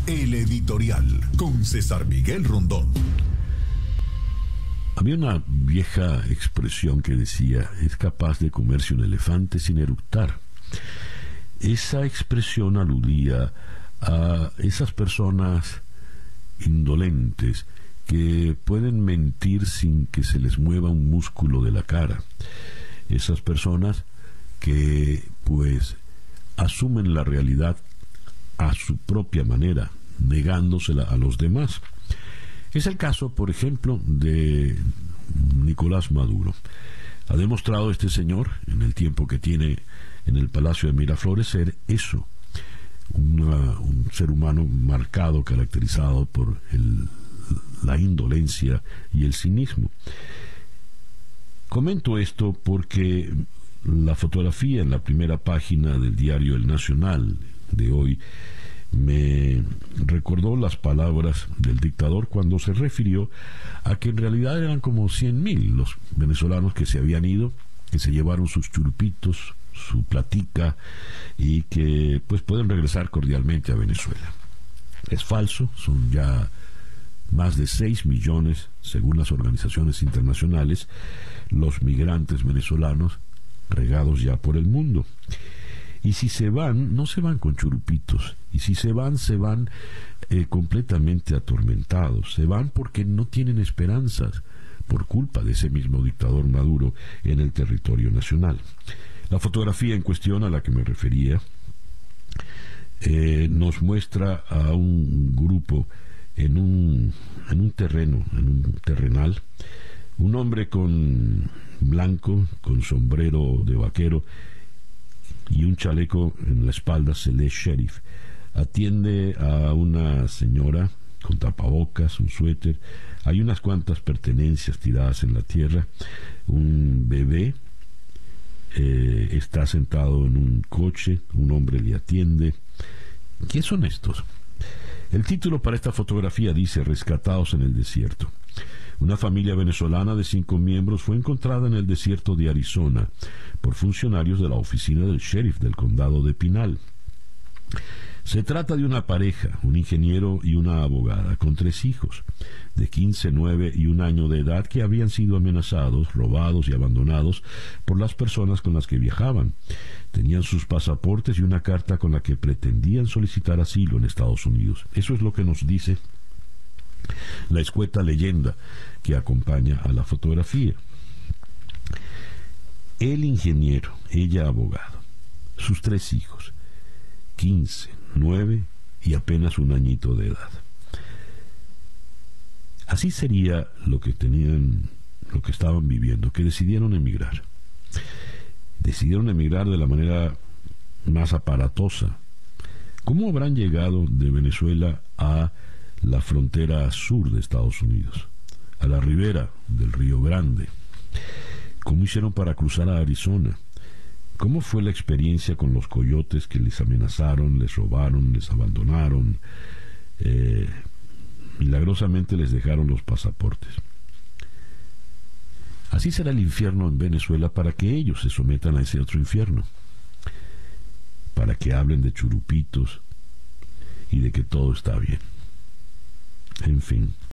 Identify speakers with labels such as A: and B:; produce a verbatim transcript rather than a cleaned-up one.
A: El editorial con César Miguel Rondón.
B: Había una vieja expresión que decía: es capaz de comerse un elefante sin eructar. Esa expresión aludía a esas personas indolentes que pueden mentir sin que se les mueva un músculo de la cara. Esas personas que pues asumen la realidad a su propia manera, negándosela a los demás. Es el caso, por ejemplo, de Nicolás Maduro. Ha demostrado este señor, en el tiempo que tiene en el Palacio de Miraflores, ser eso, una, un ser humano marcado, caracterizado por el, la indolencia y el cinismo. Comento esto porque la fotografía en la primera página del diario El Nacional de hoy me recordó las palabras del dictador cuando se refirió a que en realidad eran como cien mil los venezolanos que se habían ido, que se llevaron sus churupitos, su platica, y que pues pueden regresar cordialmente a Venezuela. Es falso, son ya más de seis millones, según las organizaciones internacionales, los migrantes venezolanos regados ya por el mundo. Y si se van, no se van con churupitos, y si se van, se van eh, completamente atormentados, se van porque no tienen esperanzas, por culpa de ese mismo dictador Maduro en el territorio nacional. La fotografía en cuestión a la que me refería eh, nos muestra a un grupo en un, en un terreno, en un terrenal, un hombre con blanco, con sombrero de vaquero y un chaleco en la espalda, se lee sheriff. Atiende a una señora con tapabocas, un suéter. Hay unas cuantas pertenencias tiradas en la tierra. Un bebé eh, está sentado en un coche. Un hombre le atiende. ¿Quién son estos? El título para esta fotografía dice: Rescatados en el desierto. Una familia venezolana de cinco miembros fue encontrada en el desierto de Arizona por funcionarios de la oficina del sheriff del condado de Pinal. Se trata de una pareja, un ingeniero y una abogada, con tres hijos, de quince, nueve y un año de edad, que habían sido amenazados, robados y abandonados por las personas con las que viajaban. Tenían sus pasaportes y una carta con la que pretendían solicitar asilo en Estados Unidos. Eso es lo que nos dice la escueta leyenda que acompaña a la fotografía. El ingeniero, ella abogado, sus tres hijos, quince, nueve y apenas un añito de edad. Así sería lo que tenían, lo que estaban viviendo, que decidieron emigrar. Decidieron emigrar de la manera más aparatosa. ¿Cómo habrán llegado de Venezuela a la frontera sur de Estados Unidos, a la ribera del Río Grande? ¿Cómo hicieron para cruzar a Arizona? ¿Cómo fue la experiencia con los coyotes que les amenazaron, les robaron, les abandonaron? Eh, milagrosamente les dejaron los pasaportes. Así será el infierno en Venezuela para que ellos se sometan a ese otro infierno, para que hablen de churupitos y de que todo está bien. En fin.